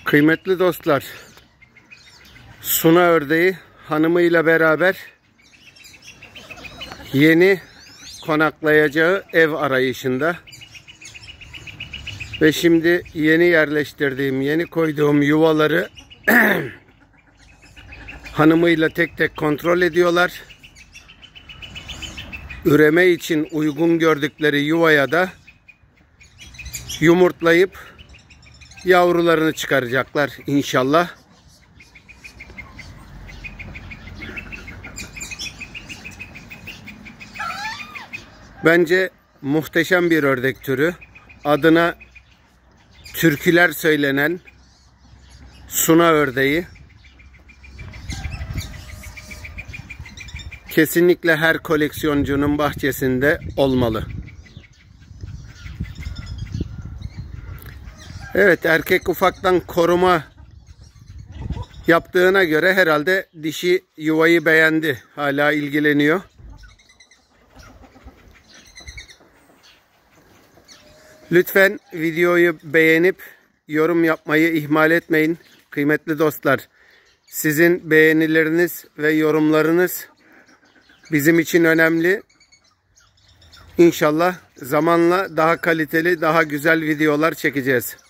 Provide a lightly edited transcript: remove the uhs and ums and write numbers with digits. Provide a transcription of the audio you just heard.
Kıymetli dostlar, Suna ördeği hanımıyla beraber yeni konaklayacağı ev arayışında ve şimdi yeni yerleştirdiğim, yeni koyduğum yuvaları hanımıyla tek tek kontrol ediyorlar. Üreme için uygun gördükleri yuvaya da yumurtlayıp yavrularını çıkaracaklar inşallah. Bence muhteşem bir ördek türü. Adına türküler söylenen Suna ördeği. Kesinlikle her koleksiyoncunun bahçesinde olmalı. Evet, erkek ufaktan koruma yaptığına göre herhalde dişi yuvayı beğendi. Hala ilgileniyor. Lütfen videoyu beğenip yorum yapmayı ihmal etmeyin. Kıymetli dostlar, sizin beğenileriniz ve yorumlarınız bizim için önemli. İnşallah zamanla daha kaliteli, daha güzel videolar çekeceğiz.